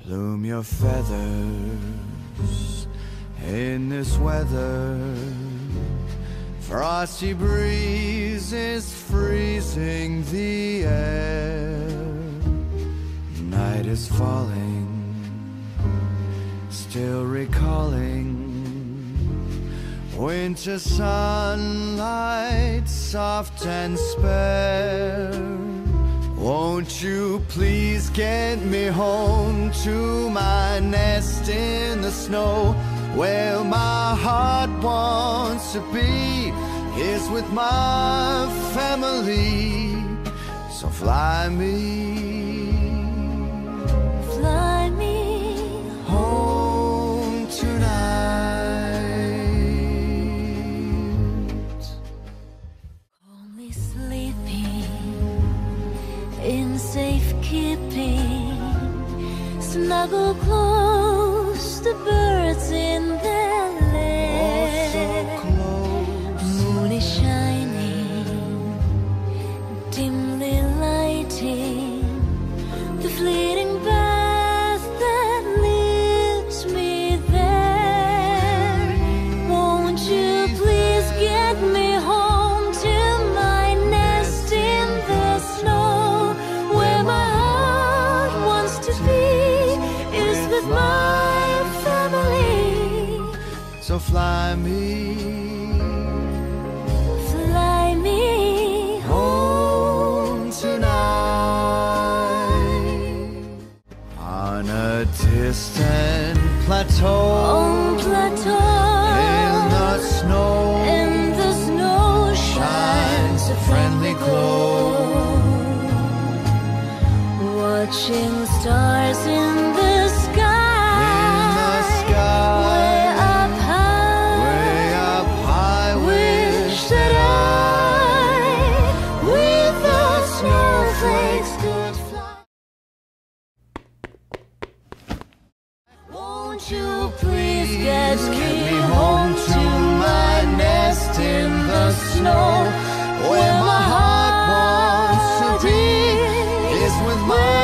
Plume your feathers in this weather. Frosty breezes freezing the air. Night is falling, still recalling winter sunlight, soft and spare. Won't you please get me home to my nest in the snow, where my heart wants to be, is with my family. So fly me home tonight. Only sleeping in safekeeping, snuggle close the birds in their lair. Oh, so close. Moon is shining, dimly lighting the fleeting path that leads me there. Won't you please get me home to my nest in the snow, where my heart wants to be, is with my family. So fly me home tonight. On a distant plateau, in the snow shines a friendly glow. Watching stars in the sky, way up high, wish that I, with the snowflakes, could fly. Won't you please get me home to my nest in the snow, where my heart wants to be, is with my